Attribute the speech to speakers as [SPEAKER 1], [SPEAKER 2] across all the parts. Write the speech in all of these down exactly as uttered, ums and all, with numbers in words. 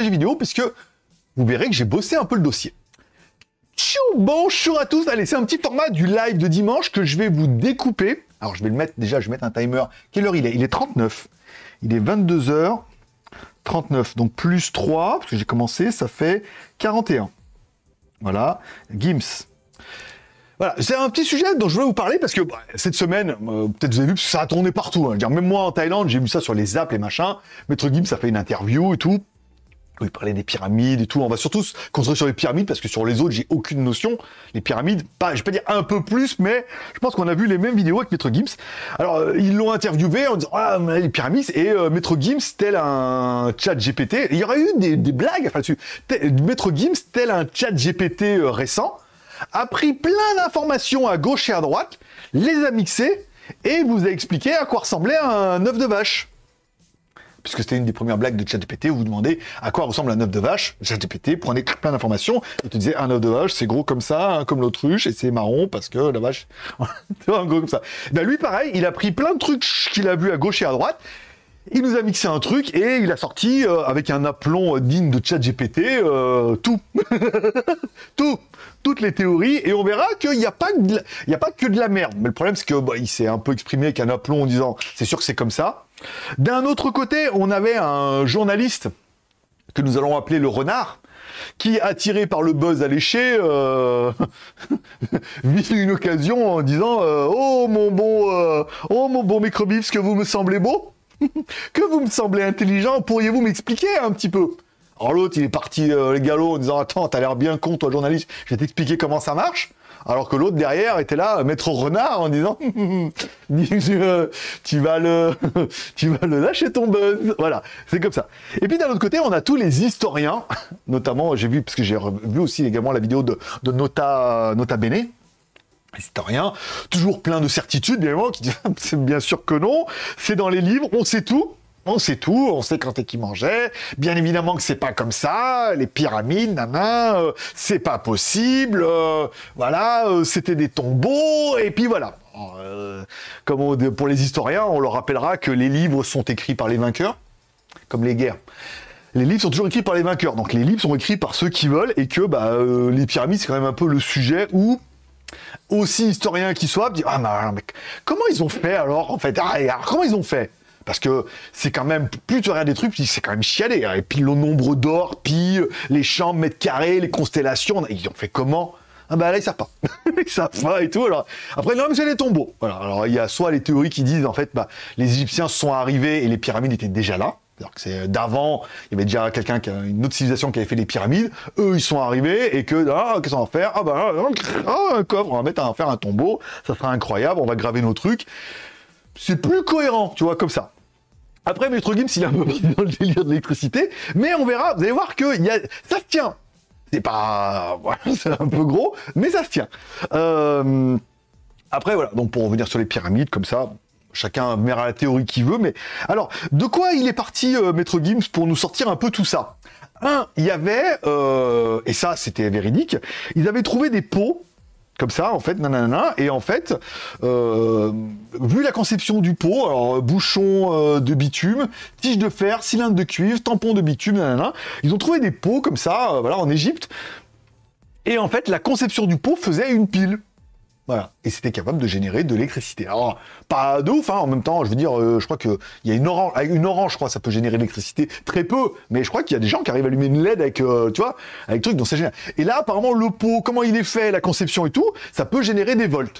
[SPEAKER 1] partager vidéo parce que vous verrez que j'ai bossé un peu le dossier. Tchou, bonjour à tous. Allez, c'est un petit format du live de dimanche que je vais vous découper. Alors, je vais le mettre, déjà, je vais mettre un timer. Quelle heure il est? Il est trente-neuf. Il est vingt-deux heures trente-neuf. Donc, plus trois, parce que j'ai commencé, ça fait quarante et un. Voilà. Gims. Voilà, c'est un petit sujet dont je voulais vous parler parce que bah, cette semaine, euh, peut-être vous avez vu, ça a tourné partout. Hein. Dire, même moi en Thaïlande, j'ai vu ça sur les apps, les machins. Maître Gims a fait une interview et tout. Où il parlait des pyramides et tout. On va surtout se concentrer sur les pyramides parce que sur les autres, j'ai aucune notion. Les pyramides, pas, je vais pas dire un peu plus, mais je pense qu'on a vu les mêmes vidéos avec Maître Gims. Alors, euh, ils l'ont interviewé en disant ah les pyramides et euh, Maître Gims tel un chat G P T. Il y aurait eu des, des blagues enfin dessus. Maître Gims tel un chat G P T euh, récent a pris plein d'informations à gauche et à droite, les a mixées et vous a expliqué à quoi ressemblait un œuf de vache. Puisque c'était une des premières blagues de ChatGPT où vous demandez à quoi ressemble un œuf de vache. ChatGPT prenait plein d'informations et te disait un œuf de vache, c'est gros comme ça, hein, comme l'autruche, et c'est marron parce que la vache, c'est un gros comme ça. Ben lui, pareil, il a pris plein de trucs qu'il a vu à gauche et à droite. Il nous a mixé un truc et il a sorti, euh, avec un aplomb digne de ChatGPT, euh, tout. tout. Toutes les théories. Et on verra qu'il n'y a, pas de la... il y a pas que de la merde. Mais le problème, c'est qu'il bah, s'est un peu exprimé avec un aplomb en disant « c'est sûr que c'est comme ça ». D'un autre côté, on avait un journaliste que nous allons appeler le renard, qui, attiré par le buzz alléché, euh... vit une occasion en disant euh, « oh mon bon, euh... oh mon bon microbif, que vous me semblez beau ». Que vous me semblez intelligent, pourriez-vous m'expliquer un petit peu? Alors l'autre, il est parti euh, les galops en disant « Attends, t'as l'air bien con, toi, journaliste, je vais t'expliquer comment ça marche. » Alors que l'autre, derrière, était là, maître renard, en disant « Tu vas le tu vas le lâcher ton buzz. » Voilà, c'est comme ça. Et puis d'un autre côté, on a tous les historiens, notamment, j'ai vu, parce que j'ai vu aussi également la vidéo de, de Nota, Nota Bene, historien, toujours plein de certitudes, bien évidemment, qui disent c'est bien sûr que non, c'est dans les livres, on sait tout, on sait tout, on sait quand est qui mangeait, bien évidemment que c'est pas comme ça, les pyramides, nana, euh, c'est pas possible, euh, voilà, euh, c'était des tombeaux, et puis voilà. Alors, euh, comme on, pour les historiens, on leur rappellera que les livres sont écrits par les vainqueurs, comme les guerres. Les livres sont toujours écrits par les vainqueurs, donc les livres sont écrits par ceux qui veulent, et que bah, euh, les pyramides, c'est quand même un peu le sujet où aussi historien qu'ils soient, dire ah mais, mais comment ils ont fait alors en fait ah, alors, comment ils ont fait parce que c'est quand même plus tu regardes des trucs c'est quand même chialé hein. Et puis le nombre d'or puis les chambres mètres carrés les constellations ils ont fait comment ah bah là ils savent pas ils savent pas et tout alors après non mais c'est les tombeaux voilà alors il y a soit les théories qui disent en fait bah les Égyptiens sont arrivés et les pyramides étaient déjà là. Alors que c'est d'avant, il y avait déjà quelqu'un qui a une autre civilisation qui avait fait les pyramides. Eux, ils sont arrivés et que ah, qu'est-ce qu'on va faire? Ah bah ah, un coffre, on va mettre à faire un tombeau, ça sera incroyable, on va graver nos trucs. C'est plus cohérent, tu vois, comme ça. Après, Maître Gims, il est un peu dans le délire de l'électricité, mais on verra. Vous allez voir que y a, ça se tient. C'est pas, voilà, c'est un peu gros, mais ça se tient. Euh... Après, voilà. Donc pour revenir sur les pyramides, comme ça. Chacun verra la théorie qu'il veut, mais... Alors, de quoi il est parti, euh, Maître Gims, pour nous sortir un peu tout ça? Un, il y avait, euh, et ça, c'était véridique, ils avaient trouvé des pots, comme ça, en fait, nanana, et en fait, euh, vu la conception du pot, alors, bouchon euh, de bitume, tige de fer, cylindre de cuivre, tampon de bitume, nanana, ils ont trouvé des pots, comme ça, euh, voilà, en Égypte, et en fait, la conception du pot faisait une pile. Voilà, et c'était capable de générer de l'électricité. Alors, pas de ouf, hein, en même temps, je veux dire, euh, je crois qu'il y a une orange, une orange, je crois, ça peut générer de l'électricité, très peu, mais je crois qu'il y a des gens qui arrivent à allumer une L E D avec, euh, tu vois, avec truc, donc c'est génial. Et là, apparemment, le pot, comment il est fait, la conception et tout, ça peut générer des volts.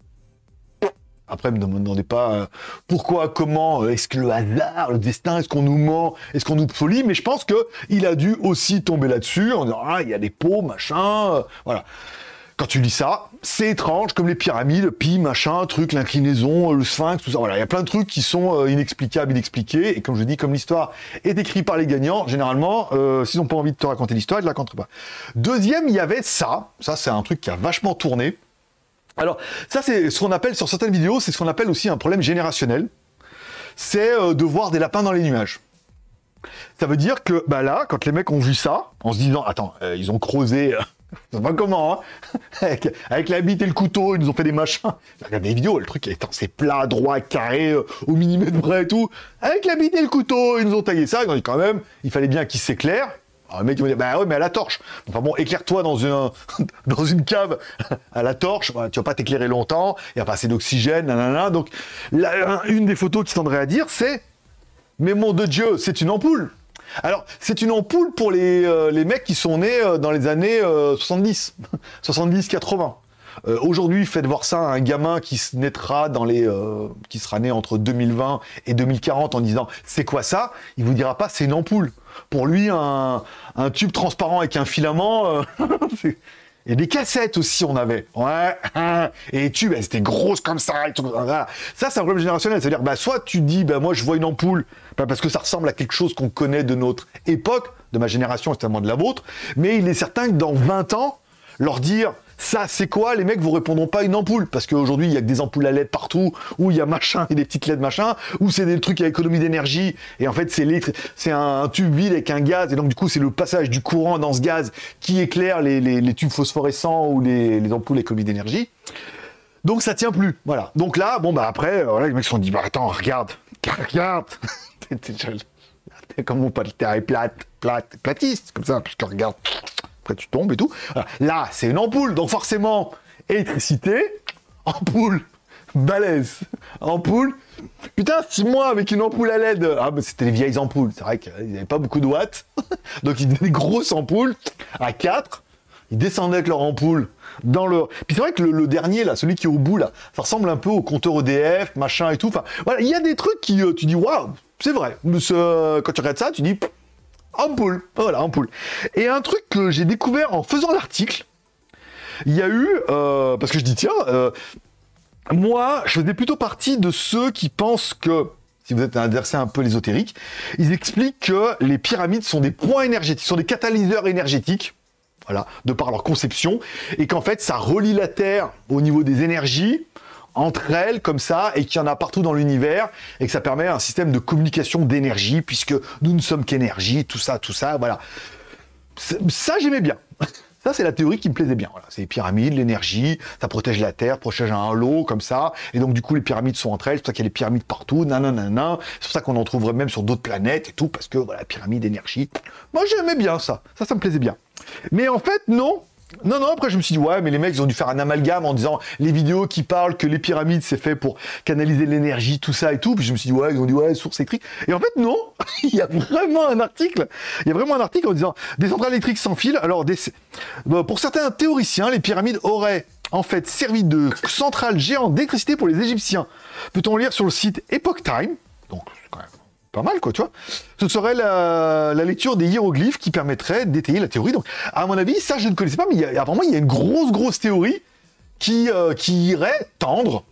[SPEAKER 1] Après, ne me demandez pas euh, pourquoi, comment, euh, est-ce que le hasard, le destin, est-ce qu'on nous ment, est-ce qu'on nous folie, mais je pense que il a dû aussi tomber là-dessus, en disant, ah, il y a des pots, machin, euh, voilà. Quand tu lis ça, c'est étrange, comme les pyramides, pi, machin, truc, l'inclinaison, le sphinx, tout ça. Voilà, il y a plein de trucs qui sont euh, inexplicables, inexpliqués. Et comme je dis, comme l'histoire est écrite par les gagnants, généralement, euh, s'ils n'ont pas envie de te raconter l'histoire, ils ne la racontent pas. Deuxième, il y avait ça. Ça, c'est un truc qui a vachement tourné. Alors, ça, c'est ce qu'on appelle, sur certaines vidéos, c'est ce qu'on appelle aussi un problème générationnel. C'est euh, de voir des lapins dans les nuages. Ça veut dire que, bah là, quand les mecs ont vu ça, en se disant, attends, euh, ils ont creusé... Je sais pas comment, hein. avec, avec la bite et le couteau, ils nous ont fait des machins. Regardez les vidéos, le truc est c'est plat, droit, carré, euh, au millimètre près et tout. Avec la bite et le couteau, ils nous ont taillé ça. Ils ont dit quand même, il fallait bien qu'ils s'éclairent. Alors, le mec, il va dire, bah ouais, mais à la torche. Enfin bon, éclaire-toi dans une, dans une cave à la torche, bah, tu vas pas t'éclairer longtemps, il n'y a pas assez d'oxygène, nanana. Donc, la, une des photos qui tendrait à dire, c'est, mais mon de Dieu, c'est une ampoule. Alors, c'est une ampoule pour les, euh, les mecs qui sont nés euh, dans les années euh, soixante-dix, soixante-dix quatre-vingts. Euh, Aujourd'hui, faites voir ça à un gamin qui se naîtra dans les, euh, qui sera né entre deux mille vingt et deux mille quarante en disant c'est quoi ça? Il vous dira pas c'est une ampoule. Pour lui, un, un tube transparent avec un filament. Euh, et des cassettes aussi, on avait. Ouais. Et les tubes, elles étaient grosses comme ça. Et tout, voilà. Ça, c'est un problème générationnel. C'est-à-dire, bah, soit tu dis, bah, moi, je vois une ampoule, bah, parce que ça ressemble à quelque chose qu'on connaît de notre époque, de ma génération, et notamment de la vôtre. Mais il est certain que dans vingt ans, leur dire ça c'est quoi, les mecs vous répondront pas une ampoule, parce qu'aujourd'hui il y a que des ampoules à L E D partout, où il y a machin et des petites L E D machin, où c'est des trucs à économie d'énergie, et en fait c'est c'est un, un tube vide avec un gaz, et donc du coup c'est le passage du courant dans ce gaz qui éclaire les, les, les tubes phosphorescents ou les, les ampoules à économie d'énergie. Donc ça tient plus, voilà. Donc là, bon bah après, voilà, les mecs se sont dit, bah attends, regarde, regarde, comme mon pote, terre est plate, plate, platiste, comme ça, puisque regarde. Après tu tombes et tout. Voilà. Là, c'est une ampoule, donc forcément, électricité, ampoule, balèze, ampoule. Putain, six mois avec une ampoule à L E D. Ah, bah c'était les vieilles ampoules, c'est vrai qu'ils n'avaient pas beaucoup de watts. Donc ils donnaient des grosses ampoules à quatre. Ils descendaient avec leur ampoule dans le... Puis c'est vrai que le, le dernier, là, celui qui est au bout, là, ça ressemble un peu au compteur E D F, machin et tout. Enfin, voilà, il y a des trucs qui, euh, tu dis, waouh, c'est vrai. Ce... Quand tu regardes ça, tu dis... Ampoule, voilà, ampoule. Et un truc que j'ai découvert en faisant l'article, il y a eu, euh, parce que je dis tiens, euh, moi, je faisais plutôt partie de ceux qui pensent que, si vous êtes un adversaire un peu ésotérique, ils expliquent que les pyramides sont des points énergétiques, sont des catalyseurs énergétiques, voilà, de par leur conception, et qu'en fait, ça relie la Terre au niveau des énergies, entre elles, comme ça, et qu'il y en a partout dans l'univers, et que ça permet un système de communication d'énergie, puisque nous ne sommes qu'énergie, tout ça, tout ça, voilà. Ça, j'aimais bien. Ça, c'est la théorie qui me plaisait bien. Voilà. C'est les pyramides, l'énergie, ça protège la Terre, protège un halo, comme ça, et donc du coup, les pyramides sont entre elles, c'est pour ça qu'il y a les pyramides partout, nanana, c'est pour ça qu'on en trouverait même sur d'autres planètes, et tout, parce que, voilà, pyramide, énergie. Moi, j'aimais bien ça. Ça, ça me plaisait bien. Mais en fait, non. Non, non, après je me suis dit, ouais, mais les mecs, ils ont dû faire un amalgame en disant les vidéos qui parlent que les pyramides, c'est fait pour canaliser l'énergie, tout ça et tout. Puis je me suis dit, ouais, ils ont dit, ouais, source électrique. Et en fait, non, il y a vraiment un article, il y a vraiment un article en disant des centrales électriques sans fil. Alors, des... bon, pour certains théoriciens, les pyramides auraient en fait servi de centrale géante d'électricité pour les Égyptiens. Peut-on lire sur le site Epoch Time, donc c'est quand même pas mal, quoi, tu vois. Ce serait la, la lecture des hiéroglyphes qui permettrait d'étayer la théorie. Donc, à mon avis, ça, je ne connaissais pas, mais il y a, apparemment, il y a une grosse, grosse théorie qui, euh, qui irait tendre,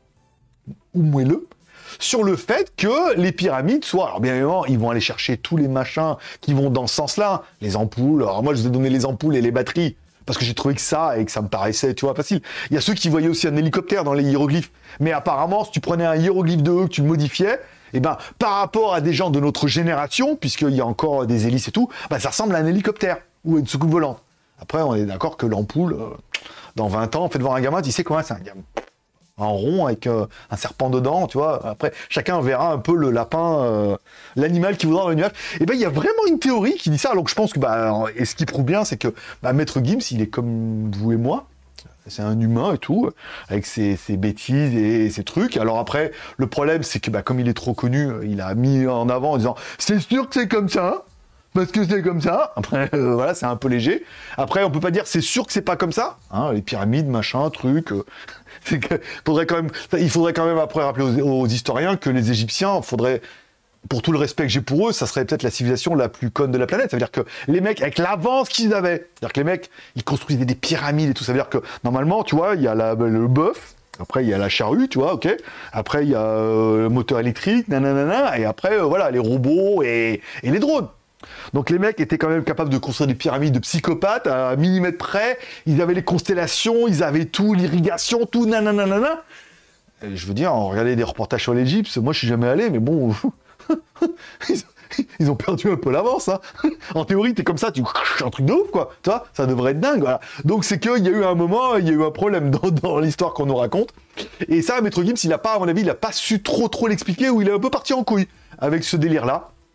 [SPEAKER 1] ou moelleux, sur le fait que les pyramides soient... Alors, bien évidemment, ils vont aller chercher tous les machins qui vont dans ce sens-là. Les ampoules. Alors, moi, je vous ai donné les ampoules et les batteries, parce que j'ai trouvé que ça, et que ça me paraissait, tu vois, facile. Il y a ceux qui voyaient aussi un hélicoptère dans les hiéroglyphes. Mais apparemment, si tu prenais un hiéroglyphe de eux, que tu le modifiais, eh ben, par rapport à des gens de notre génération, puisqu'il y a encore des hélices et tout, ben, ça ressemble à un hélicoptère ou à une soucoupe volante. Après, on est d'accord que l'ampoule, euh, dans vingt ans, faites voir un gamin, tu sais quoi, c'est un gamin en rond avec euh, un serpent dedans, tu vois. Après, chacun verra un peu le lapin, euh, l'animal qui voudra dans l'univers. Et ben, il y a vraiment une théorie qui dit ça. Alors que je pense que, bah, et ce qui prouve bien, c'est que bah, Maître Gims, il est comme vous et moi. C'est un humain et tout, avec ses, ses bêtises et ses trucs. Alors après, le problème, c'est que bah, comme il est trop connu, il a mis en avant en disant « C'est sûr que c'est comme ça, parce que c'est comme ça. » Après, euh, voilà, c'est un peu léger. Après, on peut pas dire « C'est sûr que c'est pas comme ça. Hein, » Les pyramides, machin, truc. Euh, c'est que, faudrait quand même, il faudrait quand même après rappeler aux, aux historiens que les Égyptiens, faudrait... pour tout le respect que j'ai pour eux, ça serait peut-être la civilisation la plus conne de la planète. Ça veut dire que les mecs, avec l'avance qu'ils avaient, c'est-à-dire que les mecs, ils construisaient des pyramides et tout. Ça veut dire que, normalement, tu vois, il y a la, le bœuf, après il y a la charrue, tu vois, ok. Après il y a euh, le moteur électrique, nanana, et après, euh, voilà, les robots et, et les drones. Donc les mecs étaient quand même capables de construire des pyramides de psychopathes à millimètre près. Ils avaient les constellations, ils avaient tout, l'irrigation, tout, nanana. Et je veux dire, on regardait des reportages sur l'Égypte, moi je suis jamais allé, mais bon... ils, ils ont perdu un peu l'avance, hein. En théorie, t'es comme ça, tu un truc de ouf, quoi. Tu vois, ça devrait être dingue, voilà. Donc c'est qu'il y a eu un moment, il y a eu un problème dans, dans l'histoire qu'on nous raconte. Et ça, Maître Gims, il a pas, à mon avis, il a pas su trop trop l'expliquer, ou il est un peu parti en couille avec ce délire-là.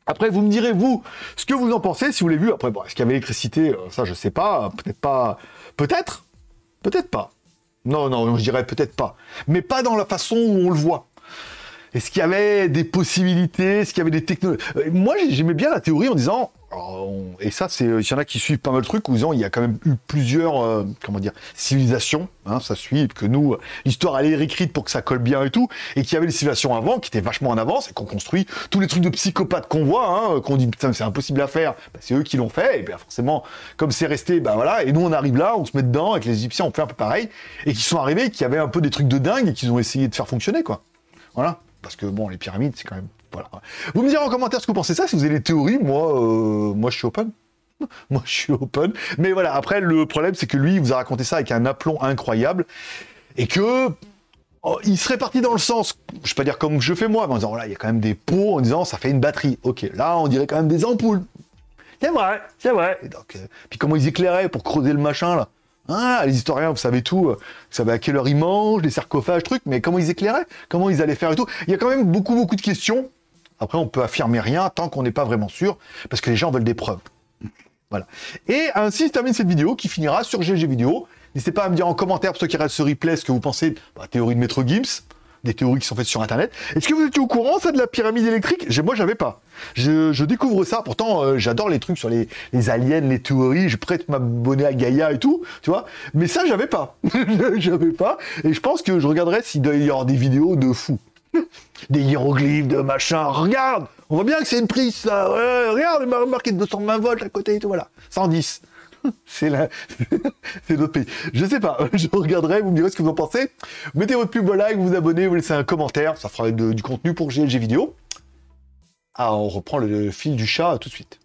[SPEAKER 1] Après, vous me direz, vous, ce que vous en pensez, si vous l'avez vu. Après, bon, est-ce qu'il y avait l'électricité? Ça, je sais pas. Peut-être pas. Peut-être. Peut-être pas. Non, non, je dirais peut-être pas. Mais pas dans la façon où on le voit. Est-ce qu'il y avait des possibilités? Est-ce qu'il y avait des technologies? Moi, j'aimais bien la théorie en disant... On, et ça, c'est, il y en a qui suivent pas mal de trucs, en disant il y a quand même eu plusieurs, euh, comment dire, civilisations, hein, ça suit, que nous, l'histoire elle est réécrite pour que ça colle bien et tout, et qu'il y avait des civilisations avant qui étaient vachement en avance et qu'on construit tous les trucs de psychopathes qu'on voit, hein, qu'on dit putain c'est impossible à faire, bah, c'est eux qui l'ont fait, et bien forcément, comme c'est resté, bah voilà, et nous on arrive là, on se met dedans, avec les Égyptiens on fait un peu pareil, et qui sont arrivés, qui avaient un peu des trucs de dingue et qu'ils ont essayé de faire fonctionner, quoi. Voilà. Parce que bon, les pyramides, c'est quand même... Voilà. Vous me direz en commentaire ce que vous pensez de ça, si vous avez des théories, moi, euh, moi je suis open. Moi je suis open. Mais voilà, après, le problème, c'est que lui, il vous a raconté ça avec un aplomb incroyable, et que... Oh, il serait parti dans le sens, je vais pas dire comme je fais moi, mais en disant, voilà, il y a quand même des pots, en disant, ça fait une batterie. Ok, là, on dirait quand même des ampoules. C'est vrai, c'est vrai. Et donc, euh, puis comment ils éclairaient pour creuser le machin, là? Ah, les historiens, vous savez tout, vous savez à quelle heure ils mangent, les sarcophages, trucs, mais comment ils éclairaient? Comment ils allaient faire et tout? Il y a quand même beaucoup, beaucoup de questions. Après, on peut affirmer rien tant qu'on n'est pas vraiment sûr, parce que les gens veulent des preuves. Voilà. Et ainsi se termine cette vidéo, qui finira sur G G Vidéo. N'hésitez pas à me dire en commentaire, pour ceux qui regardent ce replay, ce que vous pensez de la théorie de Maître Gims, des théories qui sont faites sur Internet. Est-ce que vous étiez au courant, ça, de la pyramide électrique? Moi, j'avais pas. Je, je découvre ça. Pourtant, euh, j'adore les trucs sur les, les aliens, les théories. Je prête m'abonner à Gaïa et tout, tu vois. Mais ça, j'avais pas. J'avais pas. Et je pense que je regarderais s'il doit y avoir des vidéos de fous. Des hiéroglyphes, de machin. Regarde, on voit bien que c'est une prise, ça. Ouais, regarde, il m'a remarqué deux cent vingt volts à côté et tout, voilà. cent dix. C'est là, c'est d'autres pays. Je sais pas, je regarderai, vous me direz ce que vous en pensez. Mettez votre pub, like, vous abonnez, vous laissez un commentaire, ça fera de, du contenu pour G L G Vidéo. Ah, on reprend le fil du chat tout de suite.